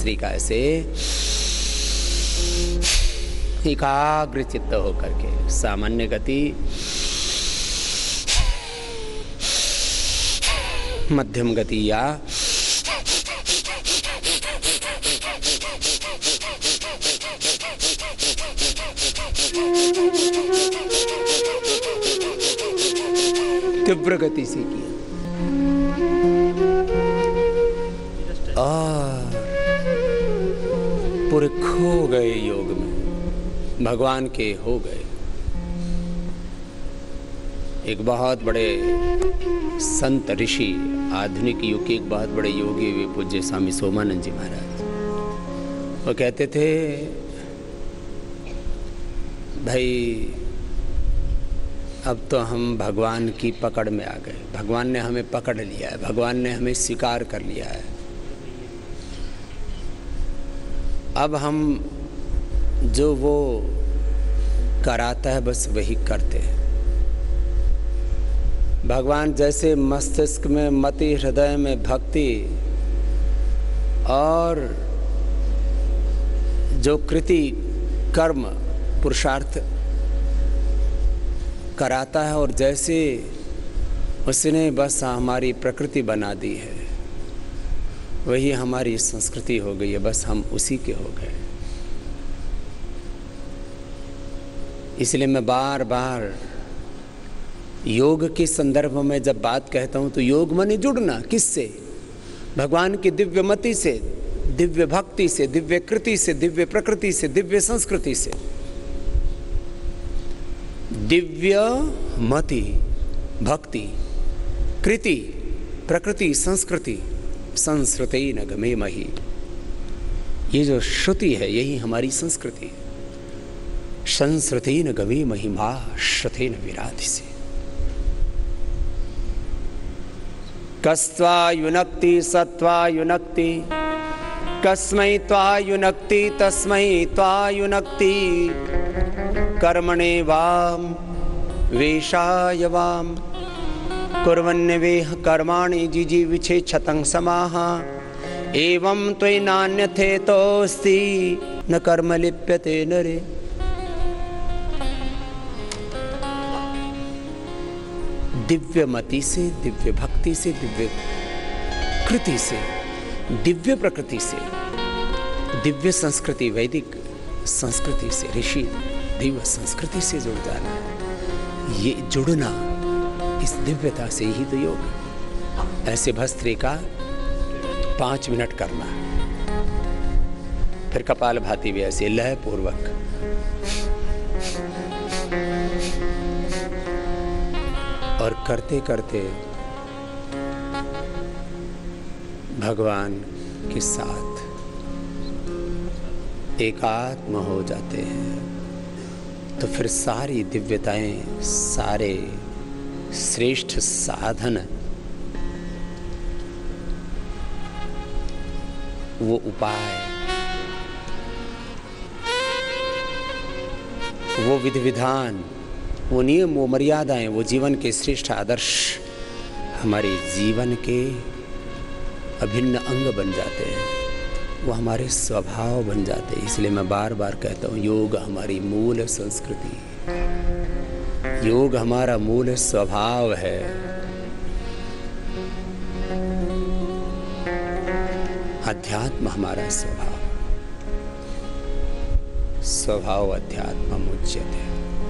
भस्त्रिका से एकाग्र चित्त होकर के सामान्य गति, मध्यम गति या तीव्र गति से किया और पूरे खो गए योग में, भगवान के हो गए। एक बहुत बड़े संत ऋषि, आधुनिक युग के एक बहुत बड़े योगी वे पूज्य स्वामी सोमानंद जी महाराज, वो कहते थे भाई अब तो हम भगवान की पकड़ में आ गए, भगवान ने हमें पकड़ लिया है, भगवान ने हमें स्वीकार कर लिया है। अब हम जो वो कराता है बस वही करते हैं। भगवान जैसे मस्तिष्क में मति, हृदय में भक्ति और जो कृति कर्म पुरुषार्थ कराता है, और जैसे उसने बस हमारी प्रकृति बना दी है, वही हमारी संस्कृति हो गई है, बस हम उसी के हो गए। इसलिए मैं बार बार योग के संदर्भ में जब बात कहता हूँ तो योग माने जुड़ना, किससे? भगवान की दिव्य मति से, दिव्य भक्ति से, दिव्य कृति से, दिव्य प्रकृति से, दिव्य संस्कृति से। दिव्य मति, भक्ति, कृति, प्रकृति, संस्कृति, संस्कृति न गमे मही। ये जो श्रुति है यही हमारी संस्कृति है। संस्कृति न गमे महिमा श्रुते न विराधि से। कस्त्वा युनक्ति सत्वा युनक्ति, कस्मै त्वा युनक्ति तस्मै त्वा युनक्ति, कर्मणे वाम वेशाय वाम, कुर्वन्नवेह कर्माणि जिजीविषे छतं समाः, एवं त्वयि नान्यथेतोऽस्ति न कर्म लिप्यते नरे। दिव्य मति से, दिव्य भक्ति से, दिव्य कृति से, दिव्य प्रकृति से, दिव्य संस्कृति, वैदिक संस्कृति से, ऋषि दिव्य संस्कृति से जुड़ जाना, ये जुड़ना, इस दिव्यता से ही तो योग। ऐसे भस्त्रिका 5 मिनट करना, फिर कपालभाति भी ऐसे लय पूर्वक, और करते करते भगवान के साथ एकात्म हो जाते हैं। तो फिर सारी दिव्यताएं, सारे श्रेष्ठ साधन, वो उपाय, वो विधि विधान, वो नियम, वो मर्यादाएं, वो जीवन के श्रेष्ठ आदर्श हमारे जीवन के अभिन्न अंग बन जाते हैं, वो हमारे स्वभाव बन जाते हैं। इसलिए मैं बार बार कहता हूँ योग हमारी मूल संस्कृति, योग हमारा मूल स्वभाव है। अध्यात्म हमारा स्वभाव, स्वभाव अध्यात्म उच्यते।